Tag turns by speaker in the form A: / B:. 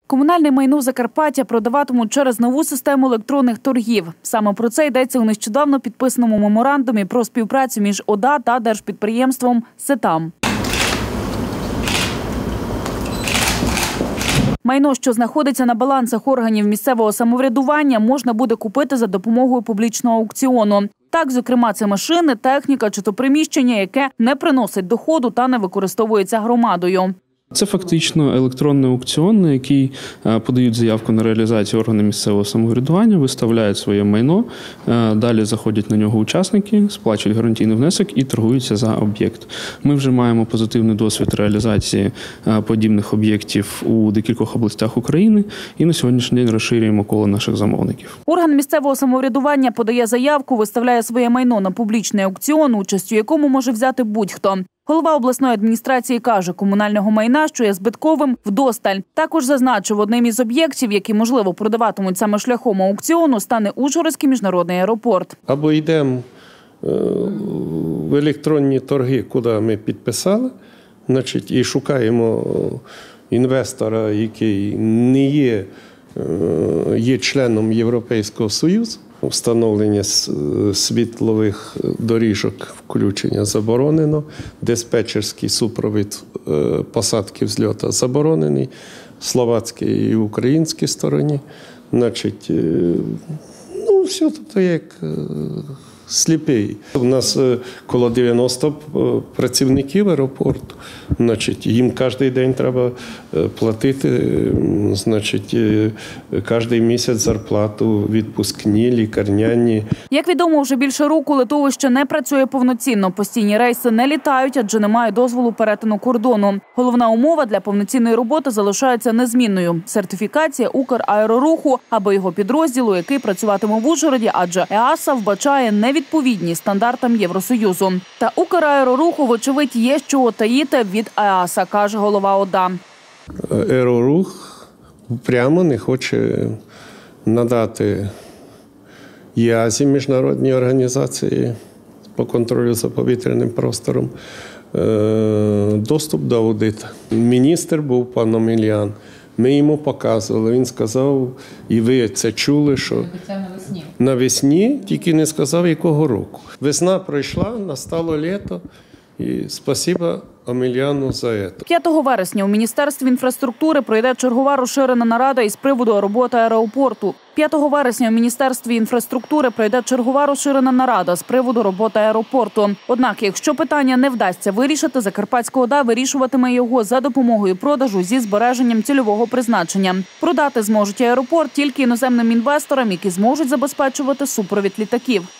A: Комунальне майно Закарпаття продаватимуть через нову систему електронних торгів. Саме про це йдеться у нещодавно підписаному меморандумі про співпрацю між ОДА та держпідприємством «Сетам». Майно, що знаходиться на балансах органів місцевого самоврядування, можна буде купити за допомогою публічного аукціону. Так, зокрема, це машини, техніка чи то приміщення, яке не приносить доходу та не використовується громадою.
B: Це фактично електронний аукціон, на який подають заявку на реалізацію органи місцевого самоврядування, виставляють своє майно, далі заходять на нього учасники, сплачують гарантійний внесок і торгуються за об'єкт. Ми вже маємо позитивний досвід реалізації подібних об'єктів у декількох областях України і на сьогоднішній день розширюємо коло наших замовників.
A: Орган місцевого самоврядування подає заявку, виставляє своє майно на публічний аукціон, участю якому може взяти будь-хто. Голова обласної адміністрації каже, комунального майна, що є збитковим, вдосталь. Також зазначив, одним із об'єктів, які, можливо, продаватимуть саме шляхом аукціону, стане Ужгородський міжнародний аеропорт.
C: Або йдемо в електронні торги, куди ми підписали, і шукаємо інвестора, який не є членом Європейського Союзу. Встановлення світлових доріжок включення заборонено, диспетчерський супровід посадки взльоту заборонений, словацькій і українській стороні. Все тут як сліпий. У нас коло 90 працівників аеропорту. Їм кожен день треба платити, кожен місяць зарплату, відпускні, лікарняні.
A: Як відомо, вже більше року литовище не працює повноцінно. Постійні рейси не літають, адже немає дозволу перетину кордону. Головна умова для повноцінної роботи залишається незмінною – сертифікація Украероруху або його підрозділу, який працюватиме в Ужгороді, адже ЕАСА вбачає невідповідність стандартам Євросоюзу. Та Украероруху, вочевидь, є з чого таїти від ЕАСА, каже голова ОДА.
C: Аерорух прямо не хоче надати ЄАЗі, міжнародній організації по контролю за повітряним простором, доступ до аудиту. Міністр був пан Омелян. Ми йому показували, він сказав, і ви це чули, що навесні, тільки не сказав, якого року. Весна пройшла, настало літо, і спасибо Омеляну за це.
A: 5 вересня у Міністерстві інфраструктури пройде чергова розширена нарада із приводу роботи аеропорту. 5 вересня у Міністерстві інфраструктури пройде чергова розширена нарада з приводу роботи аеропорту. Однак, якщо питання не вдасться вирішити, Закарпатська ОДА вирішуватиме його за допомогою продажу зі збереженням цільового призначення. Продати зможуть аеропорт тільки іноземним інвесторам, які зможуть забезпечувати супровід літаків.